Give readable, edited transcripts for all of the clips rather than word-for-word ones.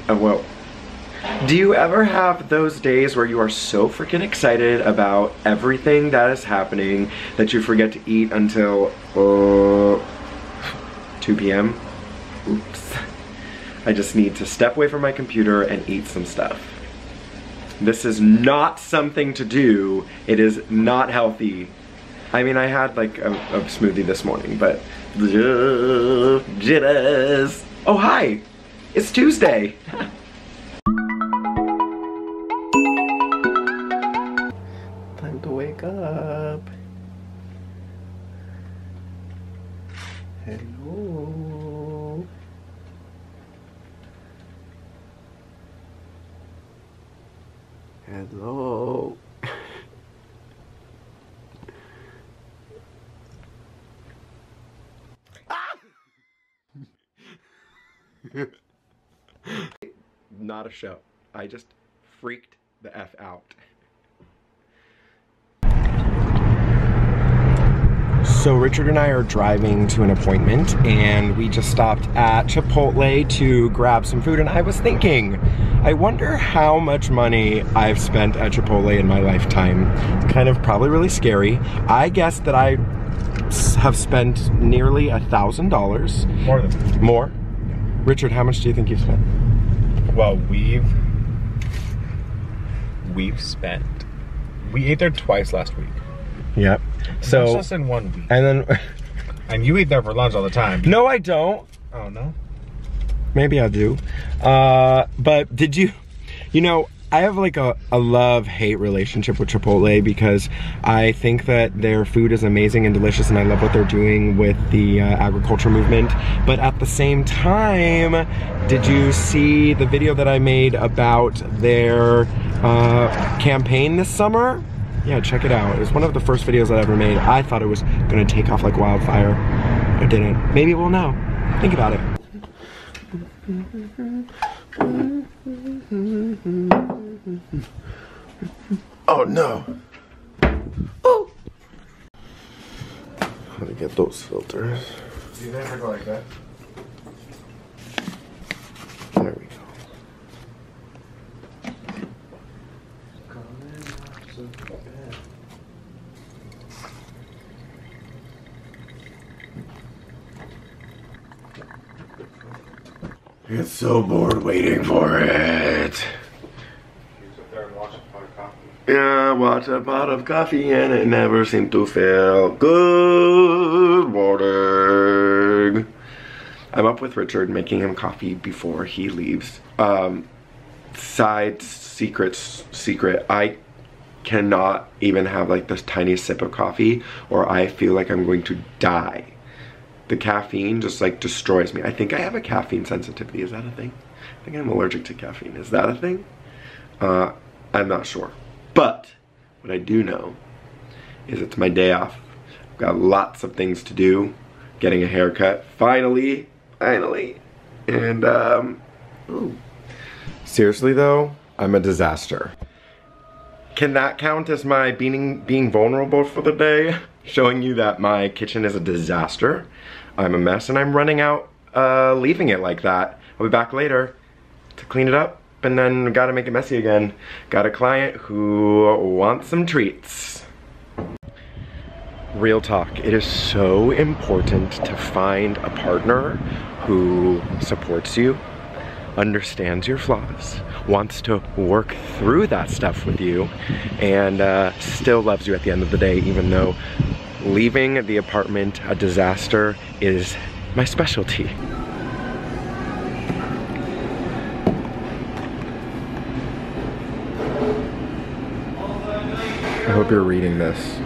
Well, do you ever have those days where you are so freaking excited about everything that is happening that you forget to eat until 2 p.m? Oops. I just need to step away from my computer and eat some stuff. This is not something to do. It is not healthy. I mean, I had like a smoothie this morning, but jitters. Oh, hi. It's Tuesday. Time to wake up. Hello. Hello. Not a show. I just freaked the F out. So Richard and I are driving to an appointment and we just stopped at Chipotle to grab some food, and I was thinking, I wonder how much money I've spent at Chipotle in my lifetime. It's kind of probably really scary. I guess that I have spent nearly $1,000. More than that. More? Richard, how much do you think you've spent? Well, we've spent. We ate there twice last week. Yep. So that's just in 1 week. And then and you eat there for lunch all the time. No, I don't. Oh no? Maybe I do. But did you know, I have like a love-hate relationship with Chipotle because I think that their food is amazing and delicious, and I love what they're doing with the agriculture movement. But at the same time, did you see the video that I made about their campaign this summer? Yeah, check it out. It was one of the first videos I ever made. I thought it was gonna take off like wildfire. It didn't. Maybe we'll know. Think about it. Oh no! Oh! How to get those filters? You never go like that. There we go. I get so bored waiting for it. Yeah, watch a pot of coffee and it never seemed to feel good morning. I'm up with Richard making him coffee before he leaves. Side secret, I cannot even have like this tiny sip of coffee or I feel like I'm going to die. The caffeine just like destroys me. I think I have a caffeine sensitivity. Is that a thing? I think I'm allergic to caffeine. Is that a thing? I'm not sure. But what I do know is it's my day off. I've got lots of things to do. Getting a haircut, finally. And ooh. Seriously though, I'm a disaster. Can that count as my being vulnerable for the day? Showing you that my kitchen is a disaster. I'm a mess and I'm running out, leaving it like that. I'll be back later to clean it up and then gotta make it messy again. Got a client who wants some treats. Real talk, it is so important to find a partner who supports you, understands your flaws, wants to work through that stuff with you, and still loves you at the end of the day, even though leaving the apartment a disaster is my specialty. I hope you're reading this.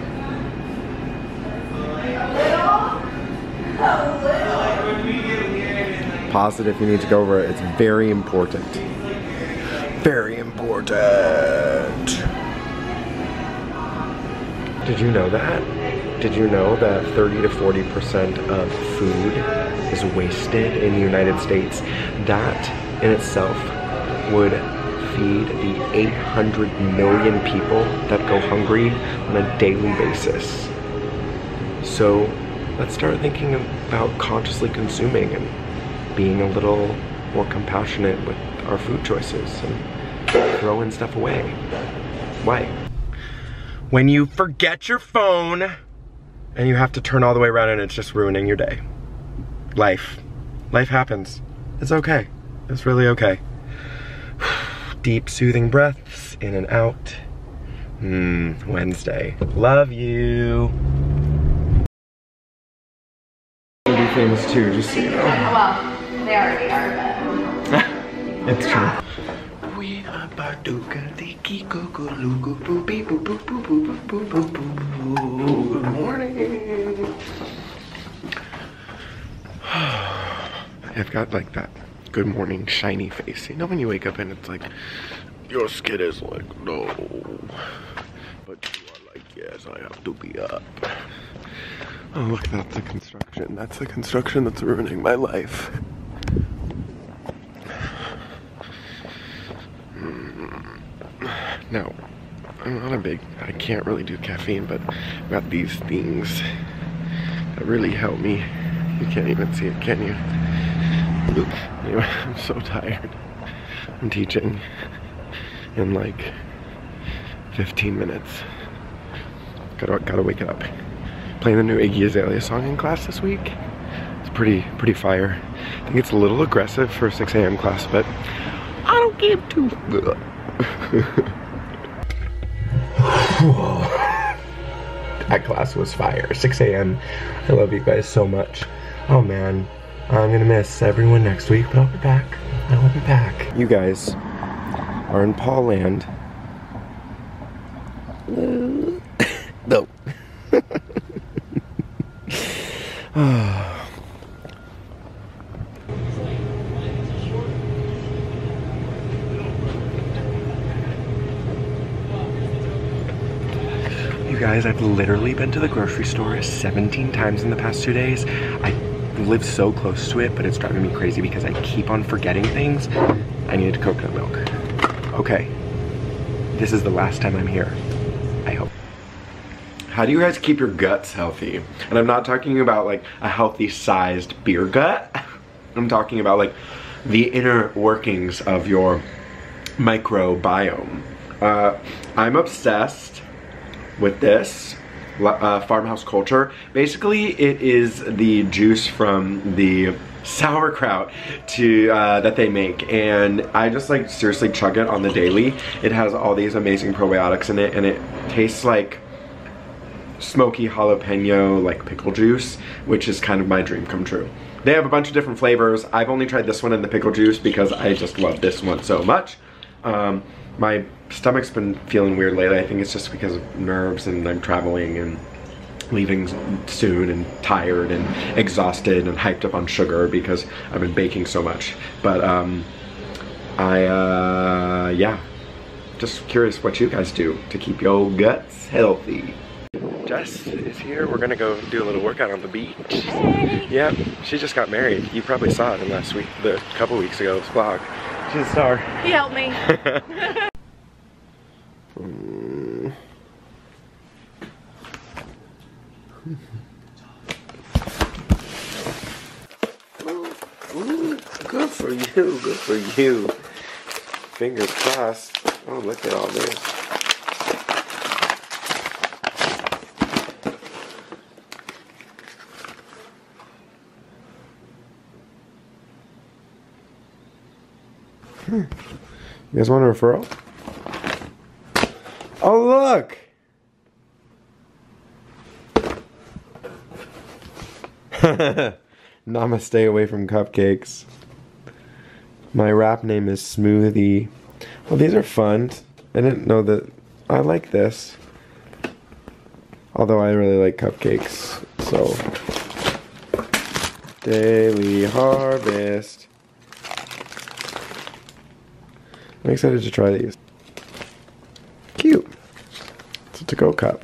Pause it if you need to go over it. It's very important. Very important. Did you know that? Did you know that 30 to 40% of food is wasted in the United States? That in itself would feed the 800 million people that go hungry on a daily basis. So let's start thinking about consciously consuming and being a little more compassionate with our food choices and throwing stuff away. Why? When you forget your phone and you have to turn all the way around and it's just ruining your day. Life happens. It's okay. It's really okay. Deep soothing breaths in and out. Wednesday. Love you. We'll be famous too, just so you know. Well, they already are, but... It's true. We are Barduka Diki Cuckoo Lugu Boo Bee Boo Boo Boo Boo Boo Boo Boo. Good morning. I've got like that good morning shiny face. You know when you wake up and it's like your skin is like no, but you are like yes, I have to be up. Oh look, that's the construction. That's the construction that's ruining my life. No, I'm not I can't really do caffeine, but I've got these things that really help me. You can't even see it, can you? Anyway, I'm so tired. I'm teaching in like 15 minutes. Gotta wake up. Playing the new Iggy Azalea song in class this week. It's pretty fire. I think it's a little aggressive for a 6 a.m. class, but I don't give two. That class was fire. 6 a.m. I love you guys so much. Oh man, I'm gonna miss everyone next week, but I'll be back. I will be back. You guys are in Paul Land. No. You guys, I've literally been to the grocery store 17 times in the past 2 days. I live so close to it, but it's driving me crazy because I keep on forgetting things. I needed coconut milk. Okay, this is the last time I'm here, I hope. How do you guys keep your guts healthy? And I'm not talking about like a healthy sized beer gut. I'm talking about like the inner workings of your microbiome. I'm obsessed with this Farmhouse Culture. Basically, it is the juice from the sauerkraut that they make, and I just like seriously chug it on the daily. It has all these amazing probiotics in it, and it tastes like smoky jalapeno like pickle juice, which is kind of my dream come true. They have a bunch of different flavors. I've only tried this one in the pickle juice because I just love this one so much. My stomach's been feeling weird lately. I think it's just because of nerves, and I'm traveling and leaving soon and tired and exhausted and hyped up on sugar because I've been baking so much. But yeah, just curious what you guys do to keep your guts healthy. Jess is here. We're gonna go do a little workout on the beach. Hey. Yep, she just got married. You probably saw it in the couple weeks ago's vlog. She's a star. He helped me. Ooh, good for you, good for you. Fingers crossed. Oh, look at all this. You guys want a referral? Oh, look! Namaste away from cupcakes. My rap name is Smoothie. Well, these are fun. I didn't know that. I like this. Although I really like cupcakes. So, Daily Harvest. I'm excited to try these. Cute. It's a to-go cup.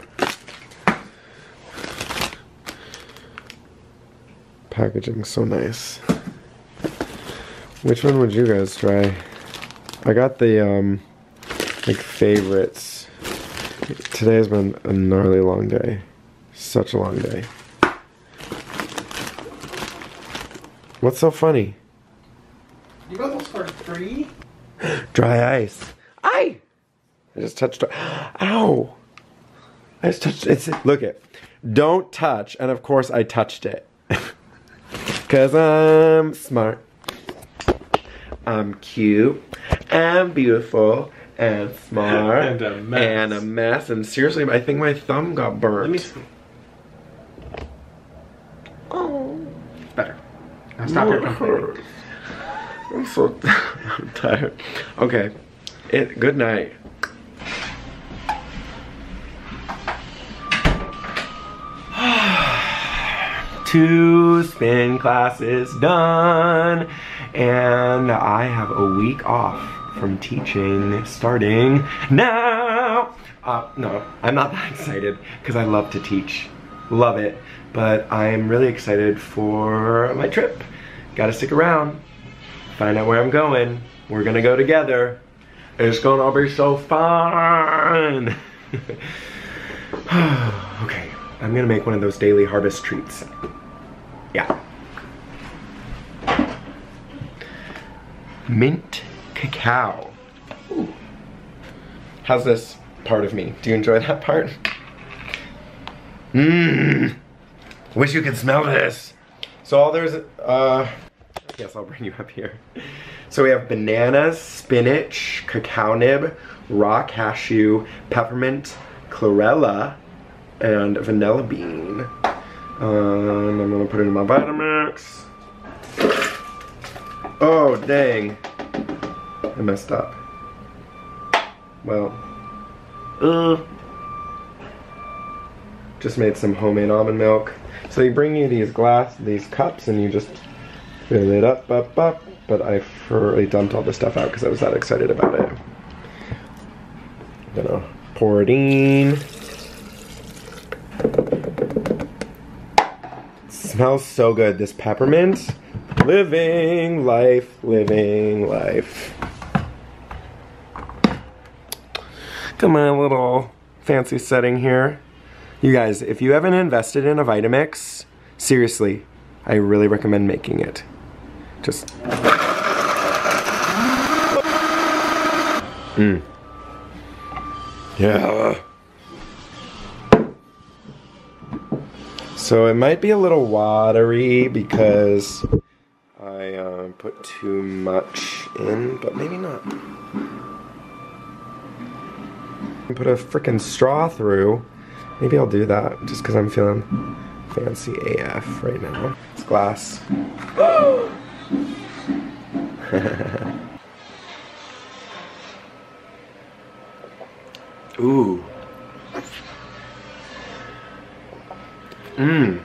Packaging so nice. Which one would you guys try? I got the like favorites. Today has been a gnarly long day. Such a long day. What's so funny? You got those for free? Dry ice. I just touched. Ow! I just touched. It's look it. Don't touch, and of course I touched it. Cause I'm smart. I'm cute. And beautiful. And smart. And a mess. And a mess. And seriously, I think my thumb got burnt. Let me see. Oh. Better. Now stop your complaining. I'm so I'm tired. Okay. Good night. 2 spin classes done, and I have a week off from teaching starting now. No, I'm not that excited because I love to teach. Love it. But I'm really excited for my trip. Gotta stick around. Find out where I'm going. We're gonna go together. It's gonna be so fun. Okay, I'm gonna make one of those daily harvest treats. Yeah. Mint cacao. Ooh. How's this part of me? Do you enjoy that part? Mmm. Wish you could smell this. So there's, yes, I'll bring you up here. So we have bananas, spinach, cacao nib, raw cashew, peppermint, chlorella, and vanilla bean. I'm gonna put it in my Vitamix. Oh, dang. I messed up. Well, just made some homemade almond milk. So they bring you these cups, and you just fill it up, but I thoroughly dumped all the stuff out because I was that excited about it. I'm gonna pour it in. It smells so good, this peppermint. Living life, living life. Come on, little fancy setting here. You guys, if you haven't invested in a Vitamix, seriously, I really recommend making it. Just... Yeah. So it might be a little watery because I put too much in, but maybe not. Put a freaking straw through. Maybe I'll do that just because I'm feeling fancy AF right now. It's glass. Ooh. Mmm.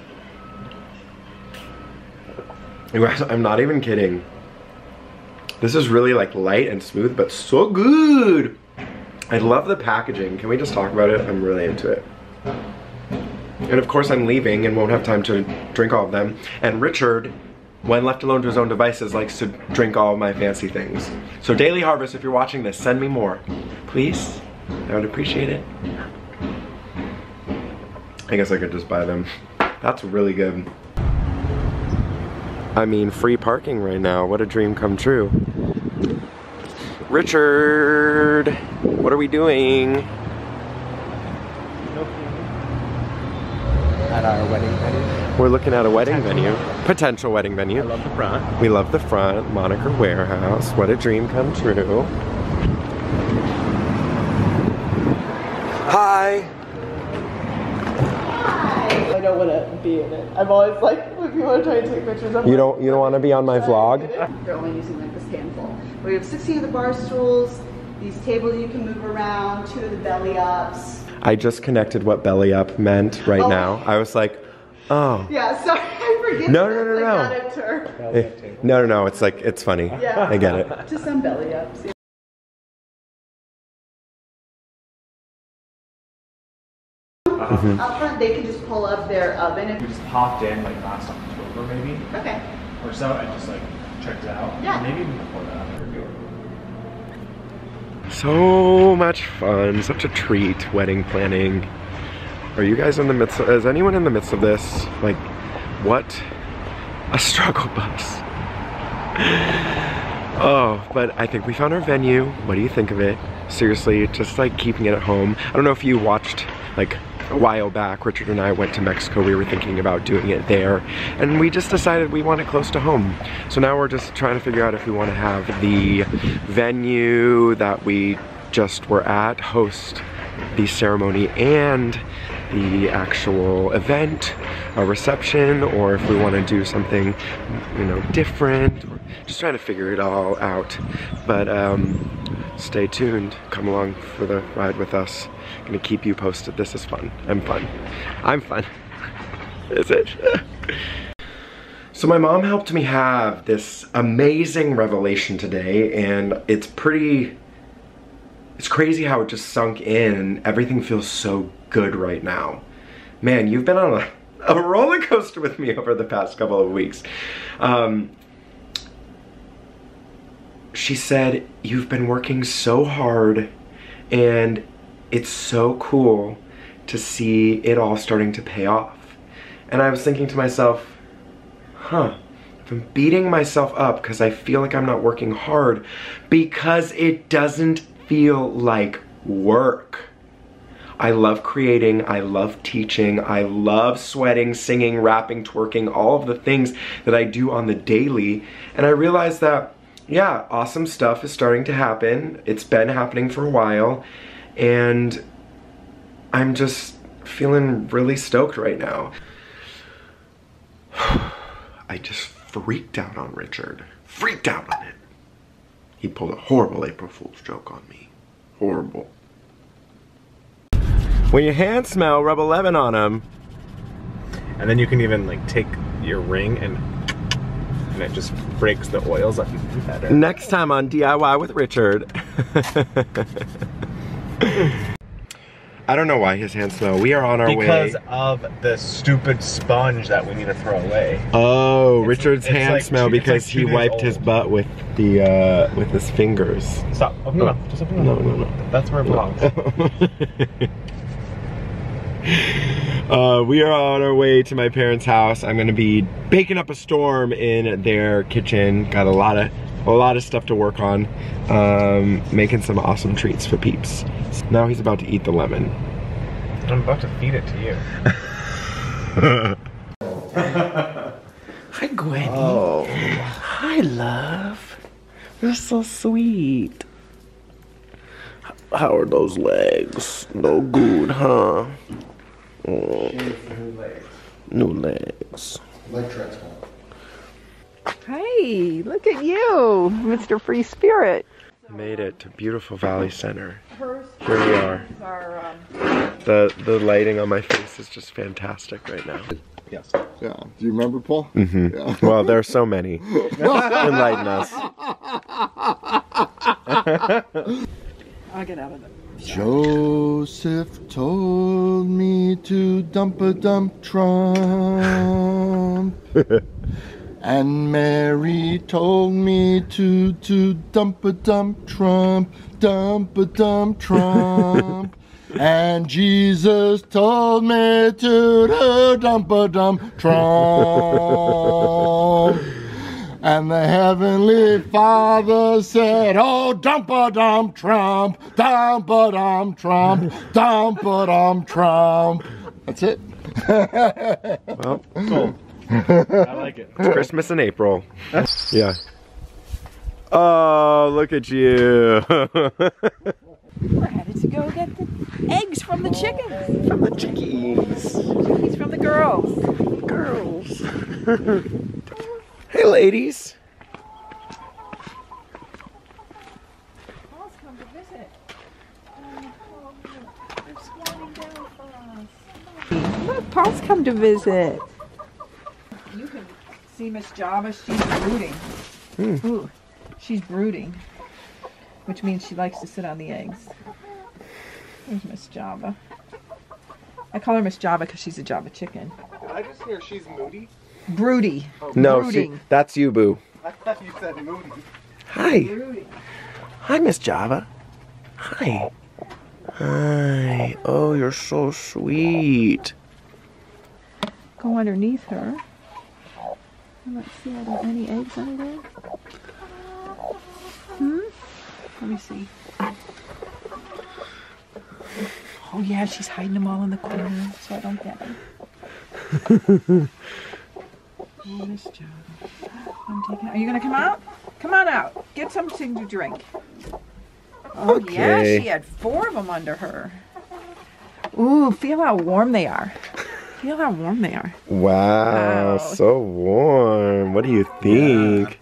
I'm not even kidding. This is really like light and smooth, but so good. I love the packaging. Can we just talk about it? I'm really into it. And of course I'm leaving and won't have time to drink all of them. And Richard, when left alone to his own devices, likes to drink all of my fancy things. So Daily Harvest, if you're watching this, send me more. Please? I would appreciate it. I guess I could just buy them. That's really good. I mean, free parking right now. What a dream come true. Richard, what are we doing? At our wedding venue. We're looking at a wedding venue. Potential wedding venue. I love the front. We love the front. Moniker Warehouse. What a dream come true. Hi. I don't want to be in it. I'm always like, if you want to try and take pictures of You don't want to be on my vlog? They're only using like this handful. We have 16 of the bar stools, these tables you can move around, 2 of the belly ups. I just connected what belly up meant right now. I was like, oh. Yeah, sorry, I forget. No. No, it's like, it's funny. Yeah. I get it. Just some belly ups. Yeah. Up front, they can just pull up their oven. We just popped in like last October maybe. Okay. Or so, and just like checked it out. Yeah. Maybe even before that. So much fun, such a treat, wedding planning. Are you guys in the midst of, is anyone in the midst of this? Like, what a struggle bus. Oh, but I think we found our venue. What do you think of it? Seriously, just like keeping it at home. I don't know if you watched, like, a while back, Richard and I went to Mexico. We were thinking about doing it there, and we just decided we want it close to home. So now we're just trying to figure out if we want to have the venue that we just were at host the ceremony and the actual event, a reception, or if we want to do something, you know, different. Just trying to figure it all out. But stay tuned. Come along for the ride with us. Gonna keep you posted. This is fun. I'm fun. I'm fun. Is it? So my mom helped me have this amazing revelation today, and it's crazy how it just sunk in and everything feels so good right now. Man, you've been on a roller coaster with me over the past couple of weeks. She said, you've been working so hard and it's so cool to see it all starting to pay off. And I was thinking to myself, huh, I've been beating myself up because I feel like I'm not working hard because it doesn't feel like work. I love creating, I love teaching, I love sweating, singing, rapping, twerking, all of the things that I do on the daily. And I realized that, yeah, awesome stuff is starting to happen. It's been happening for a while, and I'm just feeling really stoked right now. I just freaked out on Richard. Freaked out on him. He pulled a horrible April Fool's joke on me. Horrible. When your hands smell, rub a lemon on them. And then you can even like take your ring and it just breaks the oils up even better. Next time on DIY with Richard. I don't know why his hands smell. We are on our way. Because of the stupid sponge that we need to throw away. Oh, Richard's hands like smell because he wiped his butt with the with his fingers. Stop. Open it up. Just open it up. No. That's where it belongs. We are on our way to my parents' house. I'm gonna be baking up a storm in their kitchen. Got a lot of stuff to work on. Making some awesome treats for Peeps. Now he's about to eat the lemon. I'm about to feed it to you. Hi, Gwenny. Oh. Hi, love. You're so sweet. How are those legs? No good, huh? Oh. New legs. Leg transplant. Hey, look at you, Mr. Free Spirit. Made it to beautiful Valley Center. Here we are. The lighting on my face is just fantastic right now. Yes. Yeah. Do you remember, Paul? Mm-hmm. Yeah. Well, there are so many. Enlighten us. I'll get out of it. Joseph told me to dump a dump Trump. And Mary told me to dump a dump Trump, dump a dump Trump. And Jesus told me to dump a dump Trump. And the Heavenly Father said, oh, dump a dump Trump, dump a dump Trump, dump a dump Trump. That's it. Well, Cool. I like it. it's Christmas in April. Yeah. Oh, look at you. We're headed to go get the eggs from the chickens. From the chickies. Chickies from the girls. Girls. Hey, ladies. Paul's come to visit. They're squatting down for us. Look, Paul's come to visit. You can see Miss Java, she's brooding. Ooh, she's brooding, which means she likes to sit on the eggs. There's Miss Java. I call her Miss Java because she's a Java chicken. Did I just hear she's moody? Broody. No, Brooding. that's you, Boo. I thought you said moody. Hi. Brooding. Hi, Miss Java. Hi. Hi. Oh, you're so sweet. Go underneath her. Let's see, are there any eggs under there? Let me see. Oh yeah, she's hiding them all in the corner so I don't get them. Oh, this job. I'm taking. Are you gonna come out? Come on out. Get something to drink. Oh yeah, Okay. she had 4 of them under her. Ooh, feel how warm they are. Feel how warm they are. Wow, Wow. so warm. What do you think?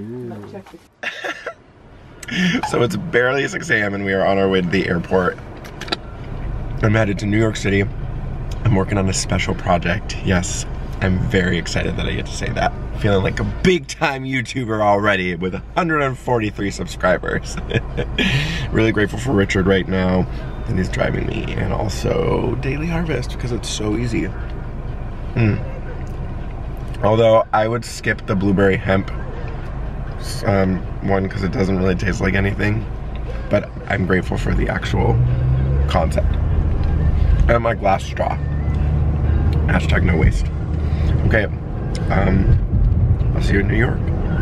So it's barely 6 a.m. and we are on our way to the airport. I'm headed to New York City. I'm working on a special project. Yes, I'm very excited that I get to say that. Feeling like a big time YouTuber already with 143 subscribers. Really grateful for Richard right now, and he's driving me, and also Daily Harvest because it's so easy. Although I would skip the blueberry hemp one because it doesn't really taste like anything, but I'm grateful for the actual concept. And my glass straw. Hashtag no waste. Okay, I'll see you in New York.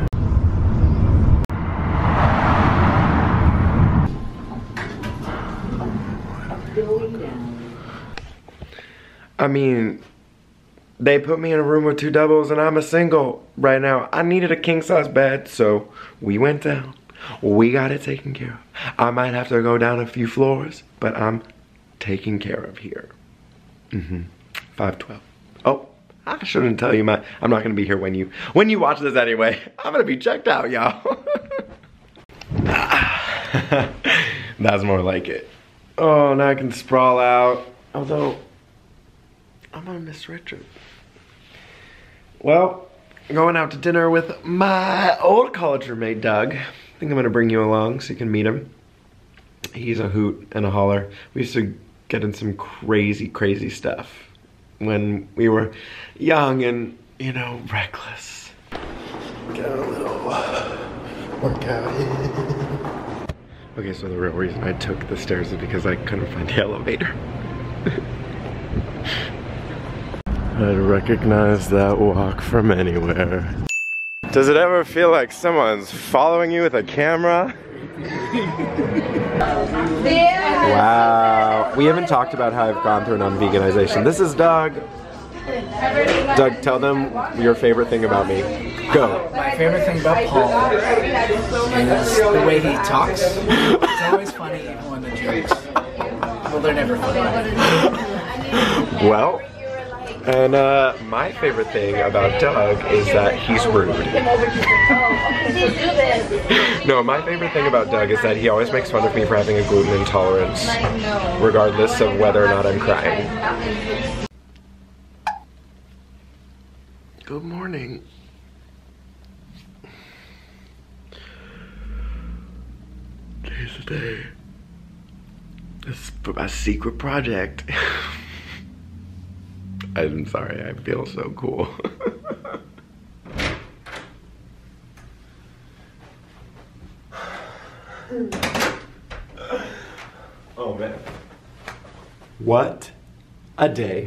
I mean, they put me in a room with 2 doubles and I'm a single right now. I needed a king size bed, so we went down. We got it taken care of. I might have to go down a few floors, but I'm taken care of here. 512. Oh, I shouldn't tell you I'm not gonna be here when you watch this anyway. I'm gonna be checked out, y'all. That's more like it. Oh, now I can sprawl out. Although, I'm gonna miss Richard. Well, I'm going out to dinner with my old college roommate, Doug. I think I'm gonna bring you along so you can meet him. He's a hoot and a holler. We used to get in some crazy, crazy stuff when we were young and, you know, reckless. Get a little workout in. Okay, so the real reason I took the stairs is because I couldn't find the elevator. I'd recognize that walk from anywhere. Does it ever feel like someone's following you with a camera? Wow. We haven't talked about how I've gone through an unveganization. This is Doug. Doug, tell them your favorite thing about me. Go. My favorite thing about Paul is the way he talks. It's always funny even when the jokes, well, they're never funny. Well, and my favorite thing about Doug is that he's rude. No, my favorite thing about Doug is that he always makes fun of me for having a gluten intolerance, regardless of whether or not I'm crying. Good morning. Today's the day. This is for my secret project. I'm sorry, I feel so cool. Oh man. What a day.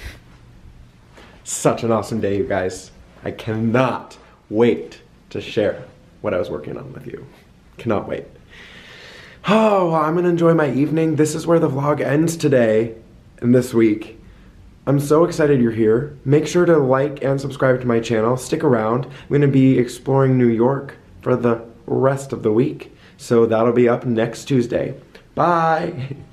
Such an awesome day, you guys. I cannot wait to share what I was working on with you. Cannot wait. Oh, well, I'm gonna enjoy my evening. This is where the vlog ends today and this week. I'm so excited you're here. Make sure to like and subscribe to my channel. Stick around. I'm gonna be exploring New York for the rest of the week. So that'll be up next Tuesday. Bye.